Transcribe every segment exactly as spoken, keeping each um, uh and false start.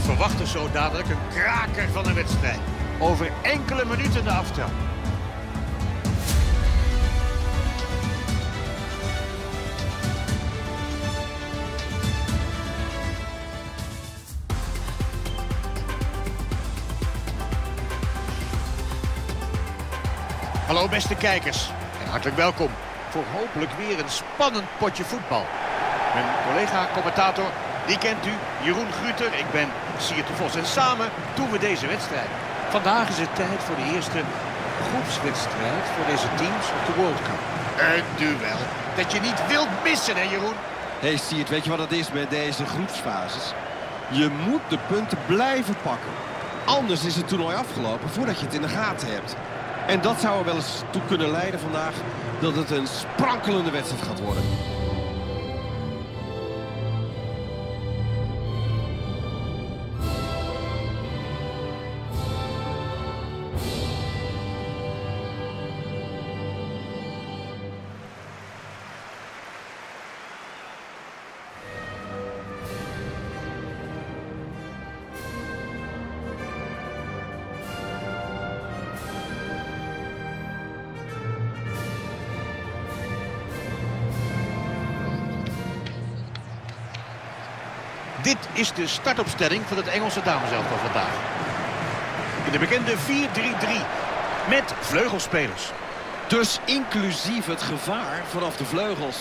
verwacht dus zo dadelijk een kraker van een wedstrijd. Over enkele minuten de aftrap. Hallo beste kijkers en hartelijk welkom voor hopelijk weer een spannend potje voetbal. Mijn collega-commentator, die kent u, Jeroen Gruter, ik ben Siert de Vos en samen doen we deze wedstrijd. Vandaag is het tijd voor de eerste groepswedstrijd voor deze teams op de World Cup. Een duel dat je niet wilt missen, hè Jeroen? Hey Siert, weet je wat het is met deze groepsfases? Je moet de punten blijven pakken. Anders is het toernooi afgelopen voordat je het in de gaten hebt. En dat zou er wel eens toe kunnen leiden vandaag dat het een sprankelende wedstrijd gaat worden. Dit is de startopstelling van het Engelse dameselftal vandaag. In de bekende vier drie drie met vleugelspelers. Dus inclusief het gevaar vanaf de vleugels.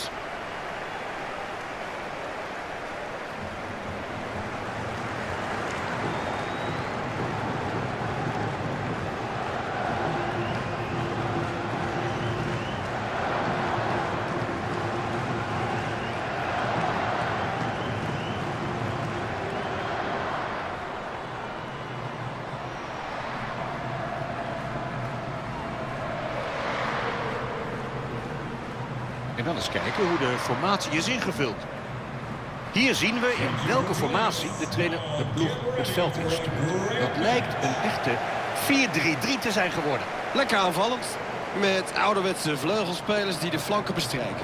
En dan eens kijken hoe de formatie is ingevuld. Hier zien we in welke formatie de trainer de ploeg het veld instuurt. Dat lijkt een echte vier drie drie te zijn geworden. Lekker aanvallend. Met ouderwetse vleugelspelers die de flanken bestrijken.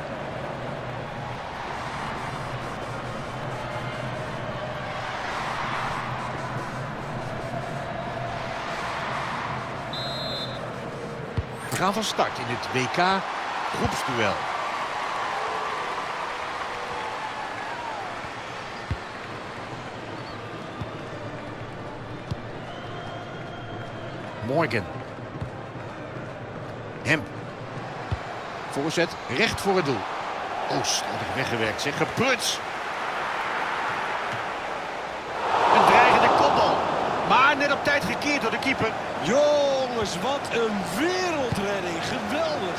We gaan van start in het W K groepsduel. Morgan. Hemp. Voorzet recht voor het doel. Oh, slordig weggewerkt zeg. Gepruts. Een dreigende kopbal. Maar net op tijd gekeerd door de keeper. Jongens, wat een wereldredding. Geweldig.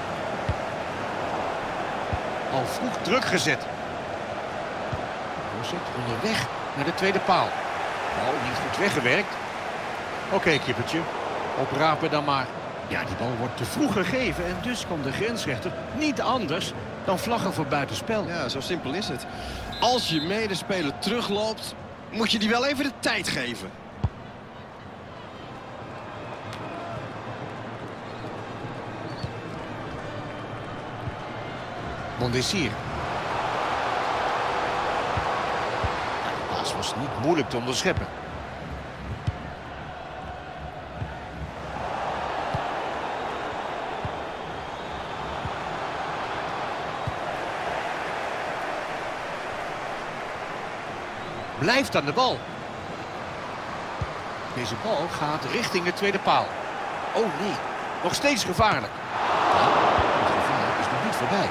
Al vroeg druk gezet. Voorzet onderweg naar de tweede paal. Oh, niet goed weggewerkt. Oké, okay, kippertje. Oprapen dan maar. Ja, die bal wordt te vroeg gegeven en dus kan de grensrechter niet anders dan vlaggen voor buitenspel. Ja, zo simpel is het. Als je medespeler terugloopt, moet je die wel even de tijd geven. Mondesir. De paas was niet moeilijk te onderscheppen. Blijft aan de bal. Deze bal gaat richting de tweede paal. Oh nee, nog steeds gevaarlijk. Ja, het gevaar is nog niet voorbij.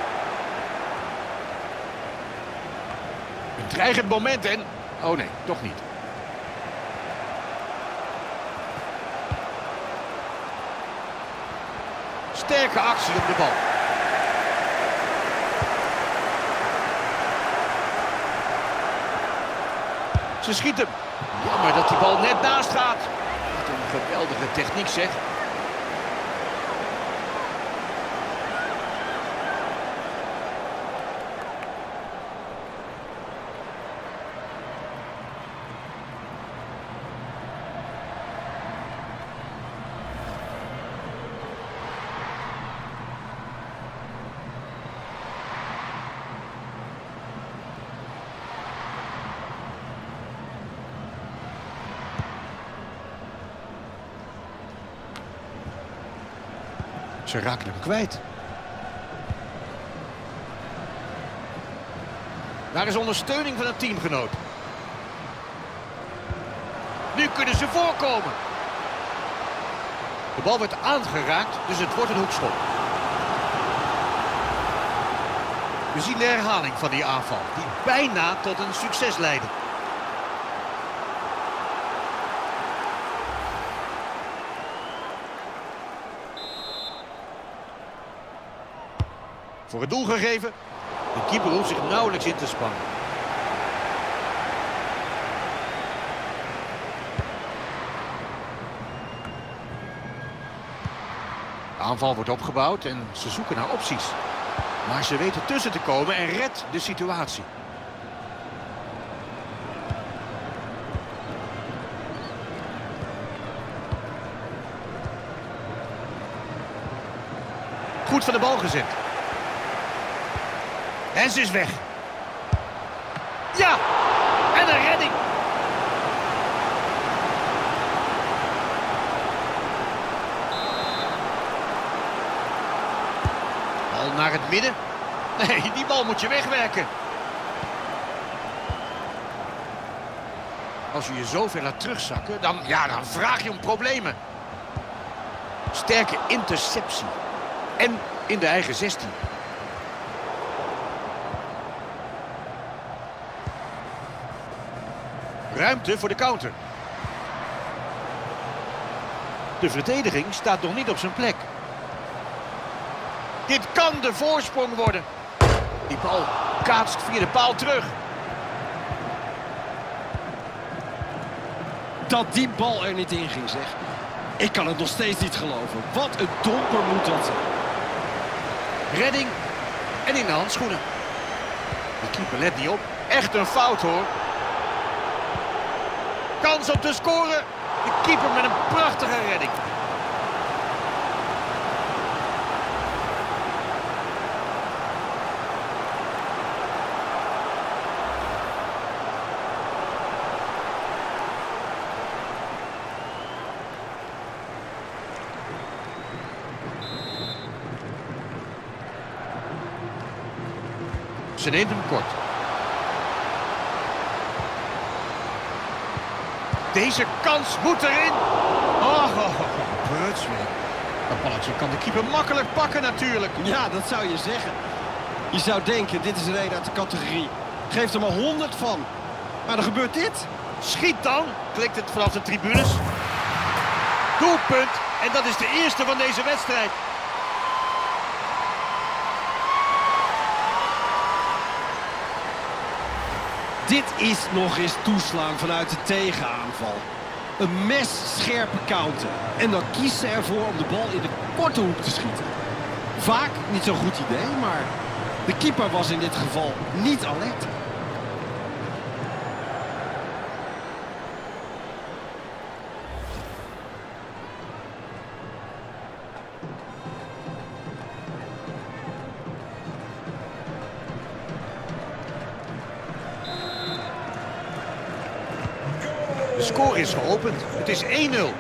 Een dreigend moment en... Oh nee, toch niet. Sterke actie op de bal. Ze schiet hem. Jammer dat die bal net naast gaat. Wat een geweldige techniek zeg. Ze raken hem kwijt. Daar is ondersteuning van het teamgenoot. Nu kunnen ze voorkomen. De bal werd aangeraakt, dus het wordt een hoekschop. We zien de herhaling van die aanval, die bijna tot een succes leidde. Voor het doel gegeven. De keeper hoeft zich nauwelijks in te spannen. De aanval wordt opgebouwd en ze zoeken naar opties. Maar ze weten tussen te komen en redt de situatie. Goed van de bal gezet. En ze is weg. Ja! En een redding. Bal naar het midden. Nee, die bal moet je wegwerken. Als je je zo ver laat terugzakken, dan, ja, dan vraag je om problemen. Sterke interceptie. En in de eigen zestien. Ruimte voor de counter. De verdediging staat nog niet op zijn plek. Dit kan de voorsprong worden. Die bal kaatst via de paal terug. Dat die bal er niet in ging, zeg. Ik kan het nog steeds niet geloven. Wat een domper moet dat zijn. Redding en in de handschoenen. De keeper let niet op. Echt een fout, hoor. Kans om te scoren. De keeper met een prachtige redding. Ze neemt hem kort. Deze kans moet erin. Oh, oh, oh. Prutsweg. Dat balletje kan de keeper makkelijk pakken natuurlijk. Ja, dat zou je zeggen. Je zou denken, dit is een reden uit de categorie. Geef er maar honderd van. Maar dan gebeurt dit. Schiet dan, klikt het vanaf de tribunes. Doelpunt. En dat is de eerste van deze wedstrijd. Dit is nog eens toeslaan vanuit de tegenaanval. Een messcherpe counter. En dan kiest ze ervoor om de bal in de korte hoek te schieten. Vaak niet zo'n goed idee, maar de keeper was in dit geval niet alert. De score is geopend. Het is één nul.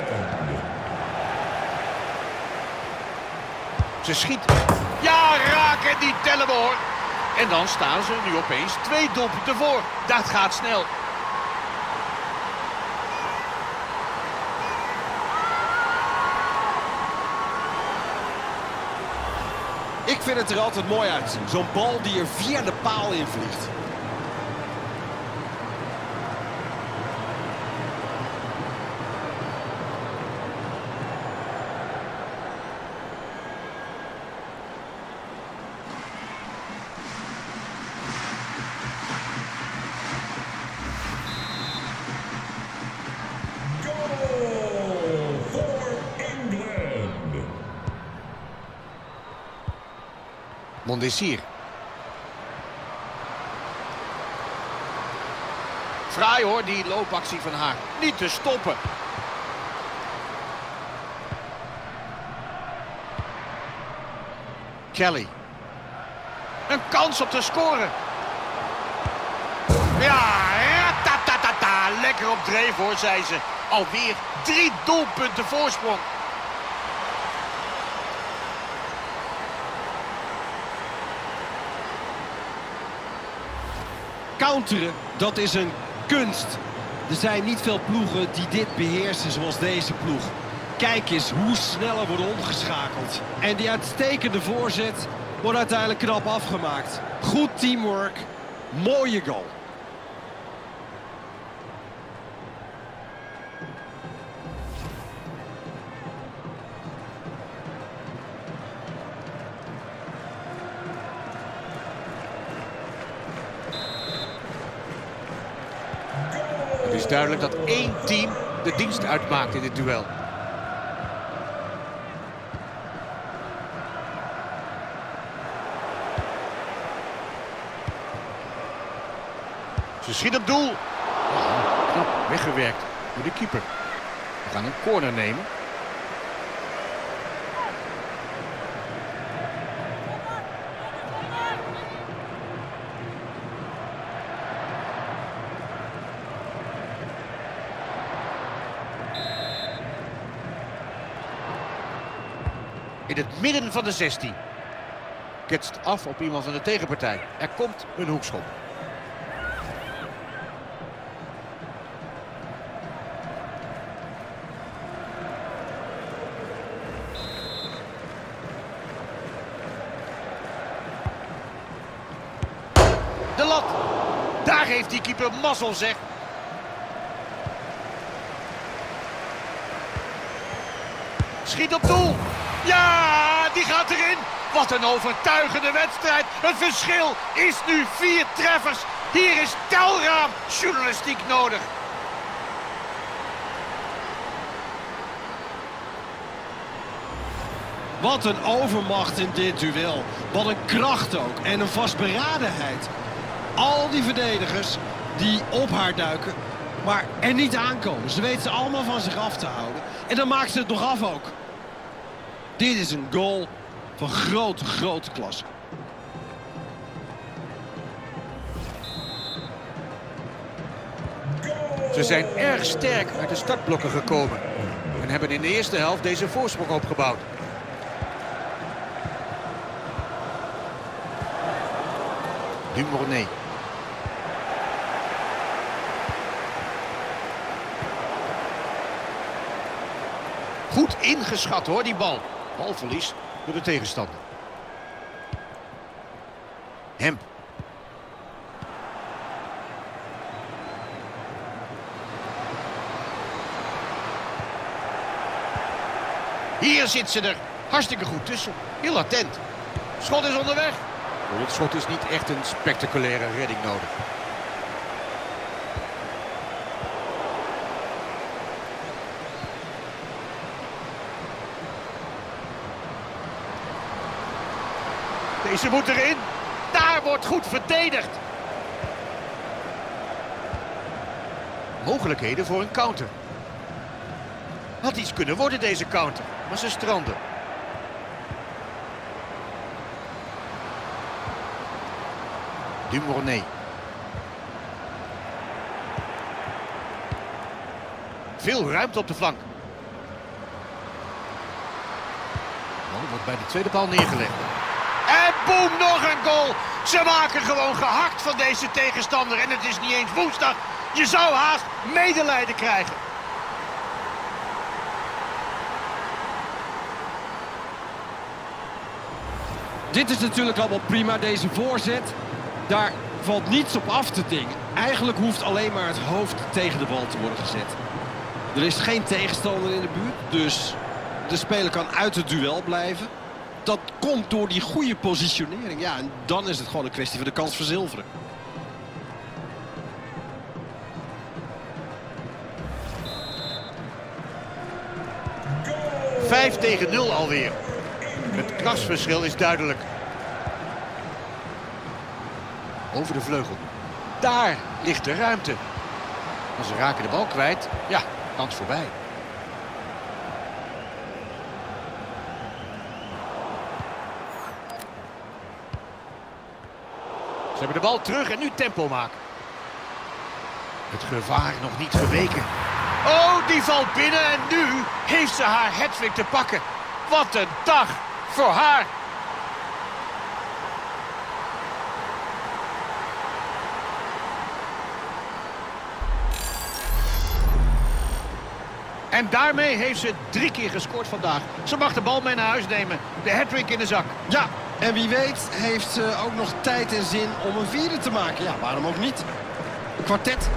Ze schiet. Ja, raak en die tellen we, hoor. En dan staan ze nu opeens twee doelpunten voor. Dat gaat snel. Ik vind het er altijd mooi uitzien. Zo'n bal die er via de paal in vliegt. Mondesir. Fraai, hoor, die loopactie van haar. Niet te stoppen. Kelly. Een kans op te scoren. Ja, ratatatata. Lekker op dreef, hoor, zei ze. Alweer drie doelpunten voorsprong. Counteren, dat is een kunst. Er zijn niet veel ploegen die dit beheersen zoals deze ploeg. Kijk eens hoe snel er wordt omgeschakeld. En die uitstekende voorzet wordt uiteindelijk knap afgemaakt. Goed teamwork, mooie goal. Het is duidelijk dat één team de dienst uitmaakt in dit duel. Ze schiet op doel. Oh, knap weggewerkt door de keeper. We gaan een corner nemen. In het midden van de zestien. Ketst af op iemand van de tegenpartij. Er komt een hoekschop. De lat. Daar heeft die keeper mazzel, zeg. Schiet op doel. Ja, die gaat erin. Wat een overtuigende wedstrijd. Het verschil is nu vier treffers. Hier is telraam journalistiek nodig. Wat een overmacht in dit duel. Wat een kracht ook. En een vastberadenheid. Al die verdedigers die op haar duiken, maar er niet aankomen. Ze weten ze allemaal van zich af te houden. En dan maakt ze het nog af ook. Dit is een goal van grote, grote klasse. Ze zijn erg sterk uit de startblokken gekomen. En hebben in de eerste helft deze voorsprong opgebouwd. Dumornay. Goed ingeschat hoor, die bal. Balverlies door de tegenstander. Hemp. Hier zit ze er. Hartstikke goed tussen. Heel attent. Schot is onderweg. Voor het schot is niet echt een spectaculaire redding nodig. Deze moet erin. Daar wordt goed verdedigd. Mogelijkheden voor een counter. Had iets kunnen worden deze counter, maar ze stranden. Dumornay. Veel ruimte op de flank. Oh, wordt bij de tweede paal neergelegd. En boem, nog een goal. Ze maken gewoon gehakt van deze tegenstander. En het is niet eens woensdag. Je zou haast medelijden krijgen. Dit is natuurlijk allemaal prima, deze voorzet. Daar valt niets op af te dingen. Eigenlijk hoeft alleen maar het hoofd tegen de bal te worden gezet. Er is geen tegenstander in de buurt, dus de speler kan uit het duel blijven. Dat komt door die goede positionering. Ja, en dan is het gewoon een kwestie van de kans verzilveren. vijf tegen nul alweer. Het klasverschil is duidelijk. Over de vleugel. Daar ligt de ruimte. Maar ze raken de bal kwijt. Ja, kans voorbij. Ze hebben de bal terug en nu tempo maken. Het gevaar nog niet geweken. Oh, die valt binnen en nu heeft ze haar hattrick te pakken. Wat een dag voor haar. En daarmee heeft ze drie keer gescoord vandaag. Ze mag de bal mee naar huis nemen. De hat-trick in de zak. Ja, en wie weet heeft ze ook nog tijd en zin om een vierde te maken. Ja, waarom ook niet? Kwartet.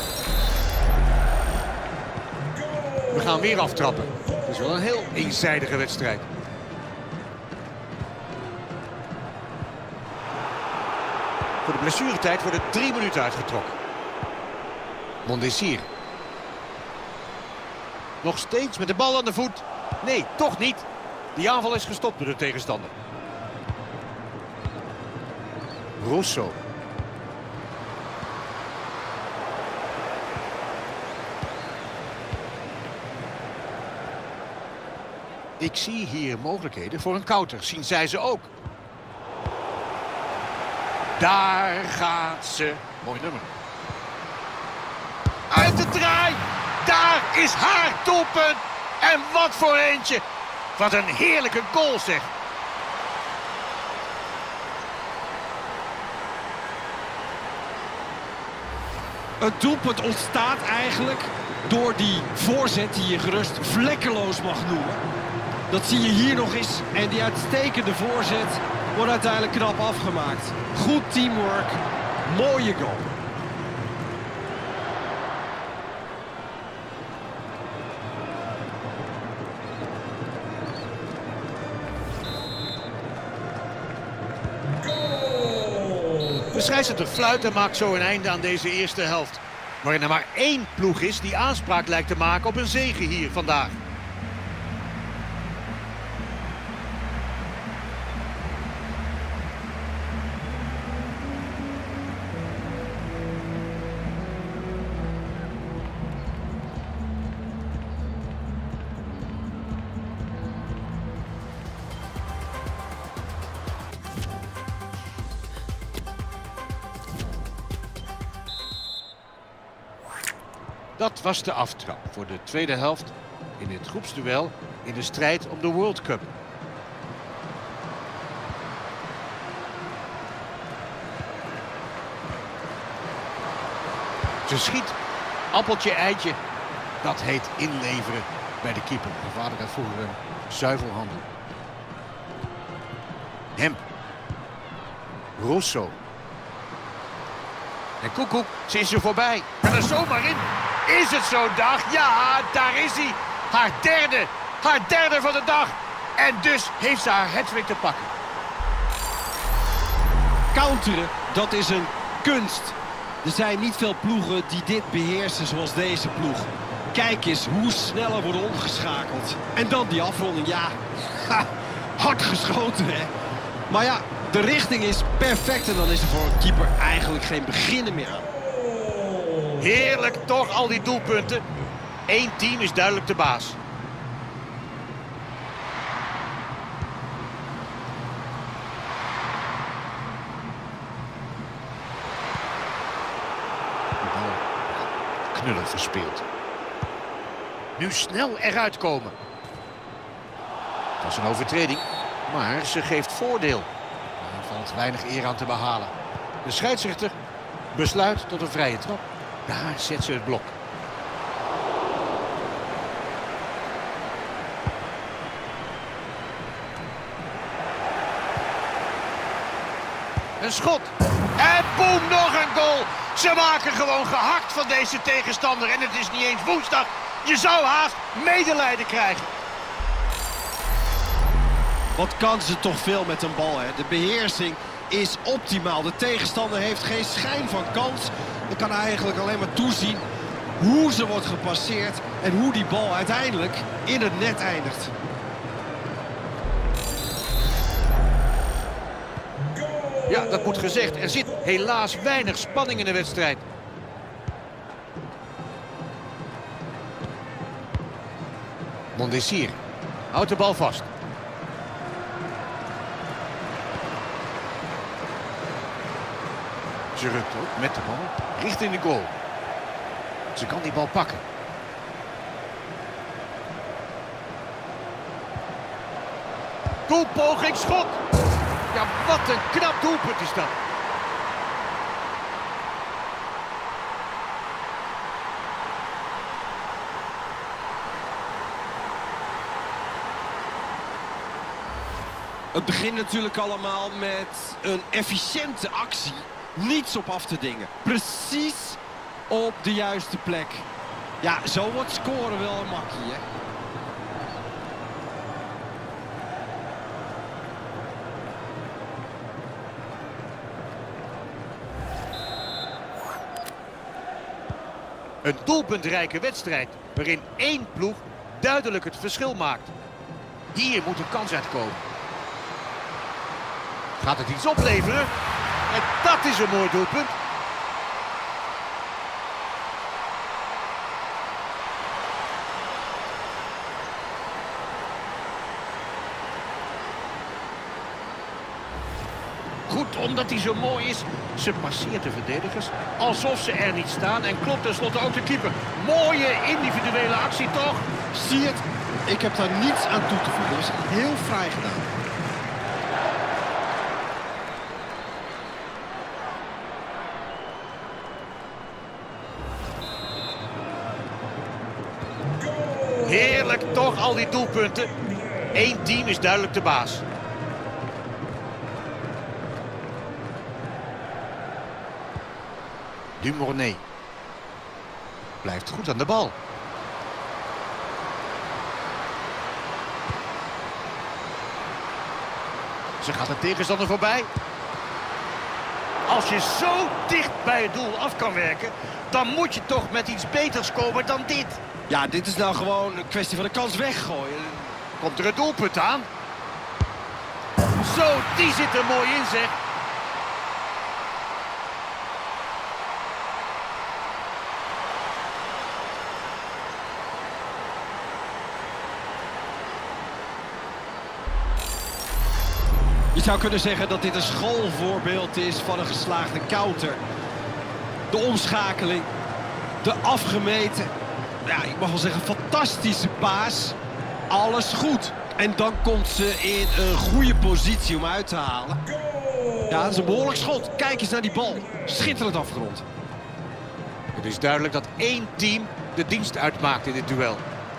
We gaan weer aftrappen. Het is wel een heel eenzijdige wedstrijd. Voor de blessuretijd worden drie minuten uitgetrokken. Mondesir. Nog steeds met de bal aan de voet. Nee, toch niet. Die aanval is gestopt door de tegenstander. Russo. Ik zie hier mogelijkheden voor een counter. Zien zij ze ook. Daar gaat ze. Mooi nummer. Uit de draai. Daar is haar doelpunt. En wat voor eentje. Wat een heerlijke goal zeg. Het doelpunt ontstaat eigenlijk door die voorzet die je gerust vlekkeloos mag noemen. Dat zie je hier nog eens. En die uitstekende voorzet wordt uiteindelijk knap afgemaakt. Goed teamwork. Mooie goal. De scheidsrechter fluit en maakt zo een einde aan deze eerste helft. Waarin er maar één ploeg is die aanspraak lijkt te maken op een zege hier vandaag. Dat was de aftrap voor de tweede helft in het groepsduel in de strijd om de World Cup. Ze schiet, appeltje, eitje. Dat heet inleveren bij de keeper. Mijn vader had vroeger een zuivelhandel. Hemp. Russo. En Koekoek, ze is er voorbij. En er zomaar in. Is het zo'n dag? Ja, daar is hij. Haar derde. Haar derde van de dag. En dus heeft ze haar hat-trick te pakken. Counteren, dat is een kunst. Er zijn niet veel ploegen die dit beheersen zoals deze ploeg. Kijk eens hoe snel er wordt omgeschakeld. En dan die afronding, ja. Ha, hard geschoten, hè. Maar ja, de richting is perfect en dan is er voor een keeper eigenlijk geen beginnen meer aan. Heerlijk toch, al die doelpunten. Eén team is duidelijk de baas. De bal knullig verspeeld. Nu snel eruit komen. Dat is een overtreding, maar ze geeft voordeel. Er valt weinig eer aan te behalen. De scheidsrechter besluit tot een vrije trap. Daar zet ze het blok. Een schot. En boem, nog een goal. Ze maken gewoon gehakt van deze tegenstander. En het is niet eens woensdag. Je zou haast medelijden krijgen. Wat kan ze toch veel met een bal, hè? De beheersing is optimaal. De tegenstander heeft geen schijn van kans. Je kan eigenlijk alleen maar toezien hoe ze wordt gepasseerd en hoe die bal uiteindelijk in het net eindigt. Ja, dat moet gezegd. Er zit helaas weinig spanning in de wedstrijd. Mondesir houdt de bal vast. Ze rukt ook met de bal richting de goal. Ze kan die bal pakken. Doelpoging, schot. Ja, wat een knap doelpunt is dat. Het begint natuurlijk allemaal met een efficiënte actie. Niets op af te dingen. Precies op de juiste plek. Ja, zo wordt scoren wel een makkie, hè. Een doelpuntrijke wedstrijd waarin één ploeg duidelijk het verschil maakt. Hier moet een kans uitkomen. Gaat het iets opleveren? En dat is een mooi doelpunt. Goed, omdat hij zo mooi is. Ze passeert de verdedigers alsof ze er niet staan. En klopt tenslotte ook de keeper. Mooie individuele actie toch? Zie je het? Ik heb daar niets aan toe te voegen. Dat is heel fraai gedaan. Heerlijk toch, al die doelpunten. Eén team is duidelijk de baas. Dumornay blijft goed aan de bal. Ze gaat de tegenstander voorbij. Als je zo dicht bij het doel af kan werken, dan moet je toch met iets beters komen dan dit. Ja, dit is nou gewoon een kwestie van de kans weggooien. Komt er het doelpunt aan? Zo, die zit er mooi in, zeg. Je zou kunnen zeggen dat dit een schoolvoorbeeld is van een geslaagde counter. De omschakeling, de afgemeten, ja, ik mag wel zeggen fantastische paas. Alles goed. En dan komt ze in een goede positie om uit te halen. Ja, dat is een behoorlijk schot. Kijk eens naar die bal. Schitterend afgerond. Het is duidelijk dat één team de dienst uitmaakt in dit duel.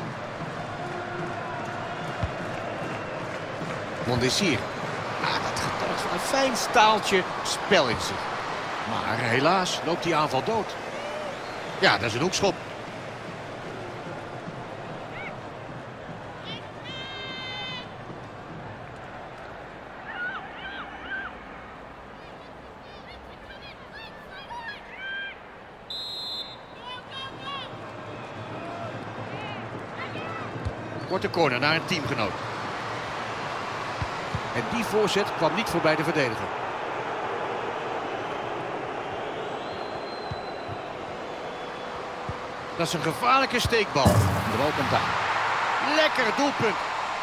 Mondessier. Ah, dat getuigt van een fijn staaltje spel in zich. Maar helaas loopt die aanval dood. Ja, dat is een hoekschop. Korte corner naar een teamgenoot. En die voorzet kwam niet voorbij de verdediger. Dat is een gevaarlijke steekbal. De bal komt aan. Lekker doelpunt.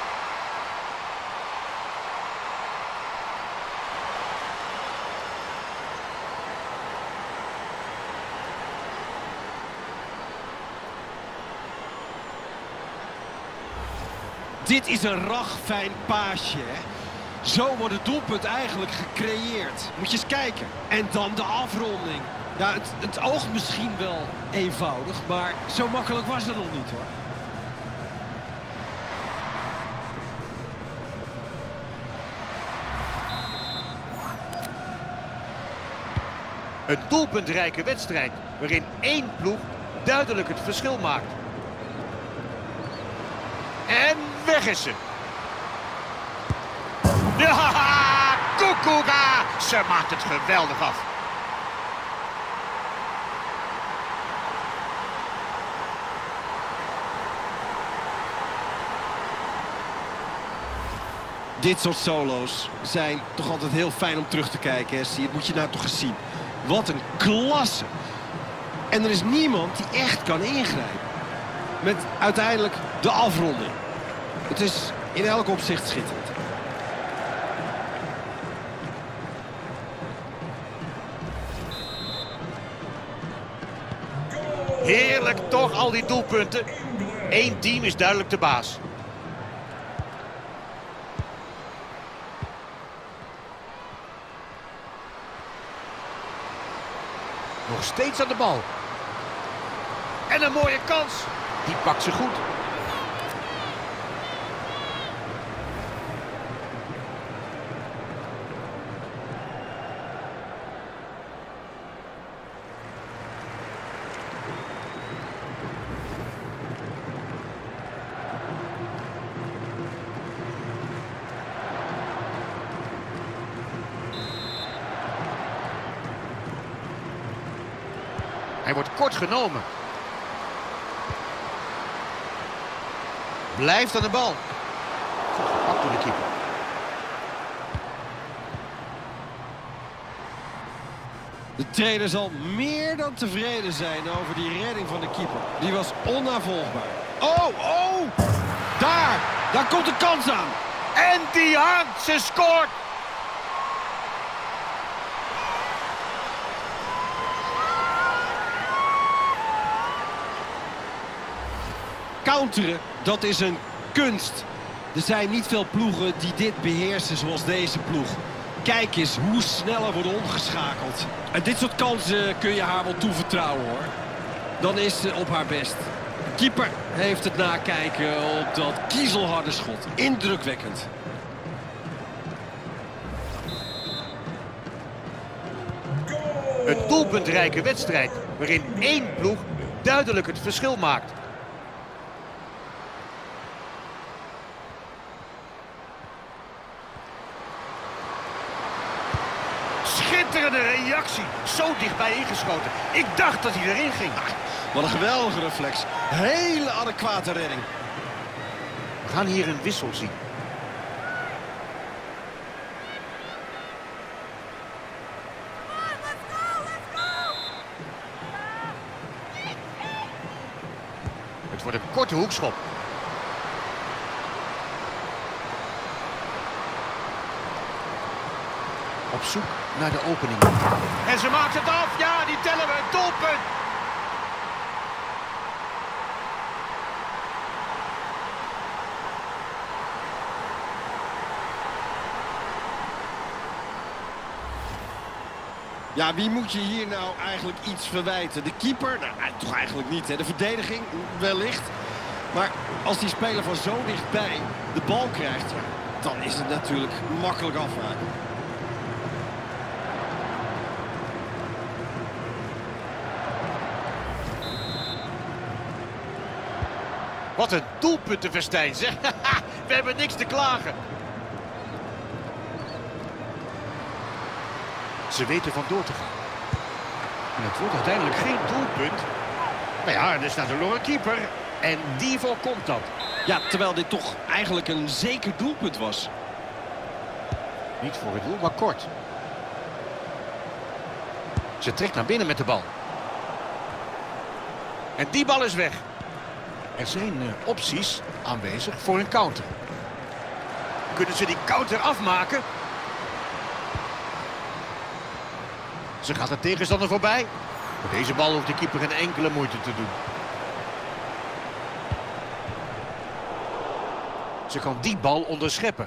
Dit is een ragfijn paasje, hè? Zo wordt het doelpunt eigenlijk gecreëerd. Moet je eens kijken. En dan de afronding. Ja, het, het oogt misschien wel eenvoudig, maar zo makkelijk was het nog niet, hoor. Een doelpuntrijke wedstrijd waarin één ploeg duidelijk het verschil maakt. En weg is ze. Ja, Kukuga! Ze maakt het geweldig af. Dit soort solo's zijn toch altijd heel fijn om terug te kijken, hè? Zie, het moet je nou toch eens zien. Wat een klasse. En er is niemand die echt kan ingrijpen. Met uiteindelijk de afronding. Het is in elk opzicht schitterend. Heerlijk toch, al die doelpunten. Eén team is duidelijk de baas. Nog steeds aan de bal. En een mooie kans. Die pakt ze goed. Hij wordt kort genomen. Blijft aan de bal. Goed gepakt door de keeper. De trainer zal meer dan tevreden zijn over die redding van de keeper. Die was onnavolgbaar. Oh, oh! Daar! Daar komt de kans aan! En die hangt, ze scoort! Counteren, dat is een kunst. Er zijn niet veel ploegen die dit beheersen zoals deze ploeg. Kijk eens hoe snel er wordt omgeschakeld. En dit soort kansen kun je haar wel toevertrouwen, hoor. Dan is ze op haar best. De keeper heeft het nakijken op dat kiezelharde schot. Indrukwekkend. Een doelpuntrijke wedstrijd waarin één ploeg duidelijk het verschil maakt. Schitterende reactie. Zo dichtbij ingeschoten. Ik dacht dat hij erin ging. Wat een geweldige reflex. Hele adequate redding. We gaan hier een wissel zien. Het wordt een korte hoekschop. Op zoek naar de opening. En ze maakt het af. Ja, die tellen we. Doelpunt. Ja, wie moet je hier nou eigenlijk iets verwijten? De keeper? Nou, toch eigenlijk niet, hè? De verdediging? Wellicht. Maar als die speler van zo dichtbij de bal krijgt, dan is het natuurlijk makkelijk afmaken. Wat een doelpuntenfestijn, zeg. We hebben niks te klagen. Ze weten van door te gaan. En het wordt uiteindelijk geen doelpunt. Maar ja, er staat een lange keeper. En die voorkomt dat. Ja, terwijl dit toch eigenlijk een zeker doelpunt was. Niet voor het doel, maar kort. Ze trekt naar binnen met de bal. En die bal is weg. Er zijn uh, opties aanwezig voor een counter. Kunnen ze die counter afmaken? Ze gaat de tegenstander voorbij. Voor deze bal hoeft de keeper geen enkele moeite te doen. Ze kan die bal onderscheppen.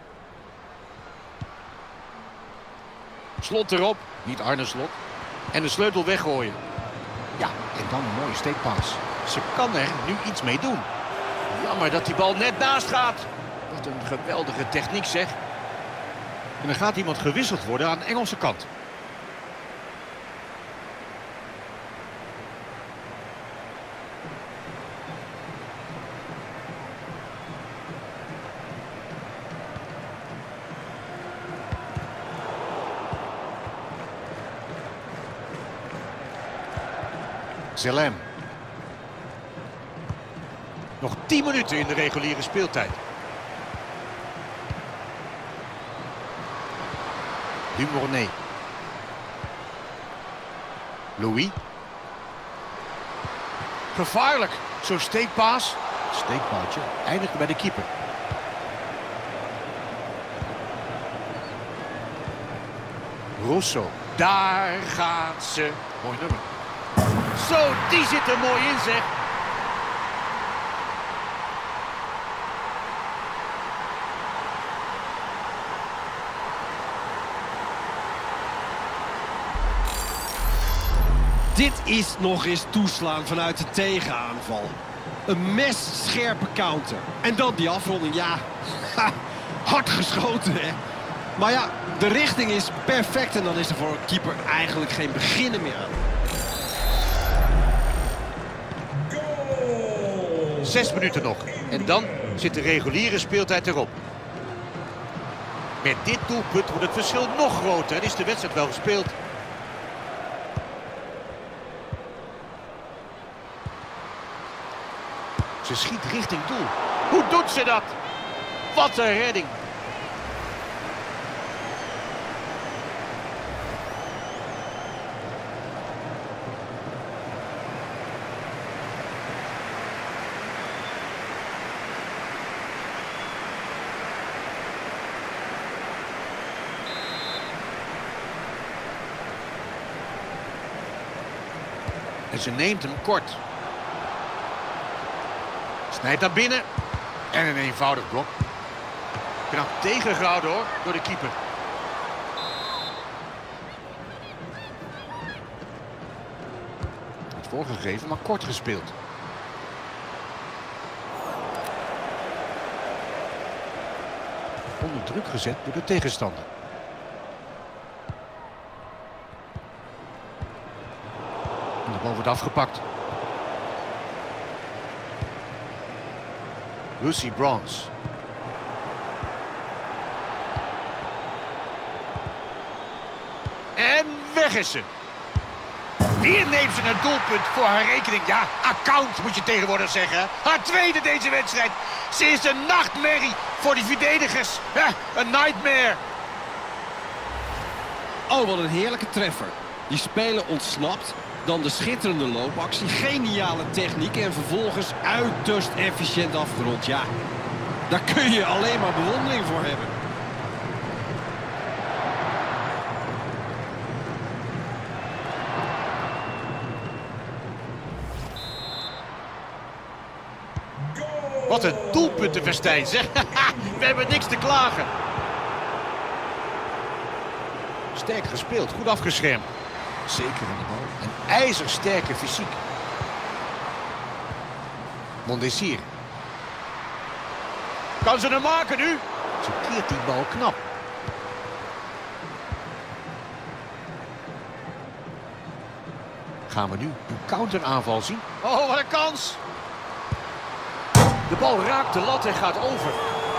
Slot erop. Niet Arne Slot. En de sleutel weggooien. Ja, en dan een mooie steekpaas. Ze kan er nu iets mee doen. Jammer dat die bal net naast gaat. Wat een geweldige techniek, zeg. En dan gaat iemand gewisseld worden aan de Engelse kant. Zelem. Nog tien minuten in de reguliere speeltijd. Dumornay. Louis. Gevaarlijk. Zo'n steekpaas. Steekpaaltje eindigt bij de keeper. Rosso. Daar gaat ze. Mooi nummer. Zo, die zit er mooi in, zeg. Dit is nog eens toeslaan vanuit de tegenaanval. Een messcherpe counter. En dan die afronding, ja. Hard geschoten, hè. Maar ja, de richting is perfect en dan is er voor een keeper eigenlijk geen beginnen meer aan. Zes minuten nog. En dan zit de reguliere speeltijd erop. Met dit doelpunt wordt het verschil nog groter. En is de wedstrijd wel gespeeld. Ze schiet richting doel. Hoe doet ze dat? Wat een redding. En ze neemt hem kort. Snijdt naar binnen. En een eenvoudig blok. Knap tegengehouden hoor, door de keeper. Het voorgegeven, maar kort gespeeld. Onder druk gezet door de tegenstander. En de bal wordt afgepakt. Lucy Bronze. En weg is ze. Hier neemt ze een doelpunt voor haar rekening. Ja, account moet je tegenwoordig zeggen. Haar tweede deze wedstrijd. Ze is een nachtmerrie voor die verdedigers. Ja, een nightmare. Oh, wat een heerlijke treffer. Die speler ontsnapt. Dan de schitterende loopactie. Geniale techniek. En vervolgens uiterst efficiënt afgerond. Ja, daar kun je alleen maar bewondering voor hebben. Wat een doelpuntenfestijn, zeg. We hebben niks te klagen. Sterk gespeeld, goed afgeschermd. Zeker aan de bal. Een ijzersterke fysiek. Mondesir. Kan ze hem maken nu? Ze keert die bal knap. Gaan we nu een counteraanval zien? Oh, wat een kans! De bal raakt de lat en gaat over.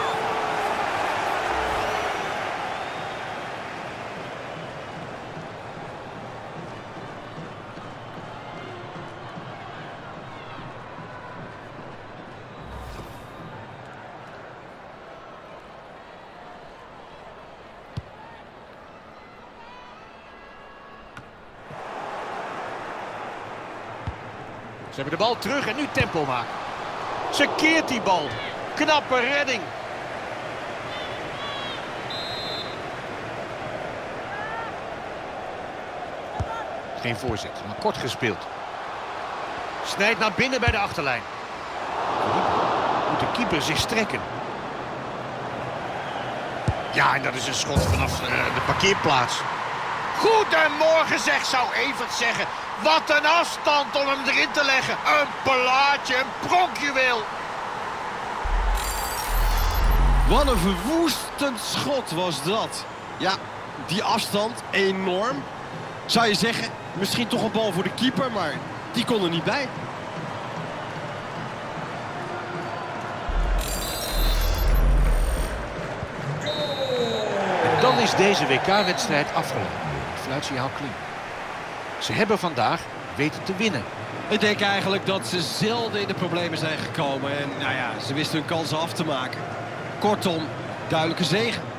Ze hebben de bal terug en nu tempo maken. Ze keert die bal. Knappe redding. Geen voorzet, maar kort gespeeld. Snijdt naar binnen bij de achterlijn. Moet de keeper zich strekken. Ja, en dat is een schot vanaf uh, de parkeerplaats. Goedemorgen zeg, zou Evert zeggen. Wat een afstand om hem erin te leggen. Een plaatje, een pronkjuweel. Wat een verwoestend schot was dat. Ja, die afstand enorm. Zou je zeggen, misschien toch een bal voor de keeper, maar die kon er niet bij. En dan is deze W K-wedstrijd afgelopen. Het fluitsignaal klinkt. Ze hebben vandaag weten te winnen. Ik denk eigenlijk dat ze zelden in de problemen zijn gekomen. En nou ja, ze wisten hun kansen af te maken. Kortom, duidelijke zege.